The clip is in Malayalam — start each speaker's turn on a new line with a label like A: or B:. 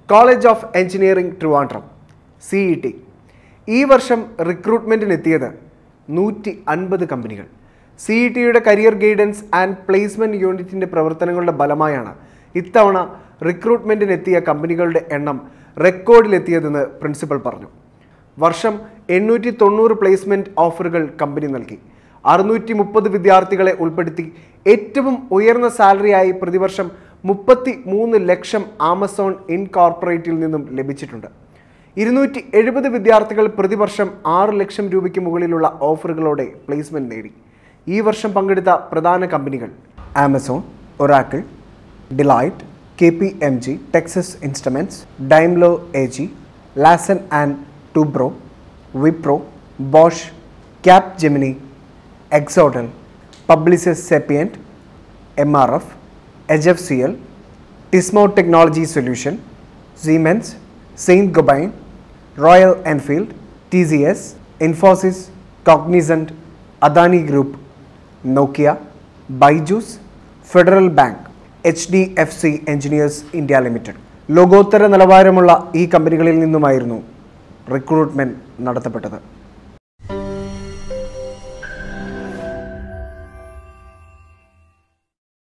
A: College of engineering Trivandrum CET ഈ വർഷം റിക്രൂട്ട്മെന്റിനെത്തിയത് 150 കമ്പനികൾ. CETയുടെ കരിയർ ഗൈഡൻസ് ആൻഡ് പ്ലേസ്മെന്റ് യൂണിറ്റിന്റെ പ്രവർത്തനങ്ങളുടെ ഫലമായാണ് ഇത്തവണ റിക്രൂട്ട്മെന്റിനെത്തിയ കമ്പനികളുടെ എണ്ണം റെക്കോർഡിലെത്തിയതെന്ന് പ്രിൻസിപ്പൽ പറഞ്ഞു. വർഷം 890 പ്ലേസ്മെന്റ് ഓഫറുകൾ കമ്പനി നൽകി. 630 വിദ്യാർത്ഥികളെ ഉൾപ്പെടുത്തി ഏറ്റവും ഉയർന്ന സാലറിയായി പ്രതിവർഷം 33 ലക്ഷം ആമസോൺ ഇൻകോർപ്പറേറ്റിൽ നിന്നും ലഭിച്ചിട്ടുണ്ട്. 270 വിദ്യാർത്ഥികൾ പ്രതിവർഷം 6 ലക്ഷം രൂപയ്ക്ക് മുകളിലുള്ള ഓഫറുകളോടെ പ്ലേസ്മെന്റ് നേടി. ഈ വർഷം പങ്കെടുത്ത പ്രധാന കമ്പനികൾ Amazon, Oracle, Deloitte, KPMG, Texas Instruments, Daimler AG, Larsen and Toubro, Wipro, Bosch, Capgemini, എക്സോഡൽ, പബ്ലിസിസ് സെപ്പിയന്റ്, MRF, HFCL, ടിസ്മോ technology solution, Siemens, Saint Gobain, Royal Enfield, TCS, Infosys, Cognizant, Adani group, Nokia, Byju's, federal bank, HDFC engineers India limited. ലോകോത്തര നിലവാരമുള്ള ഈ കമ്പനികളിൽ നിന്നുമായിരുന്നു റിക്രൂട്ട്മെന്റ് നടത്തപ്പെട്ടത്.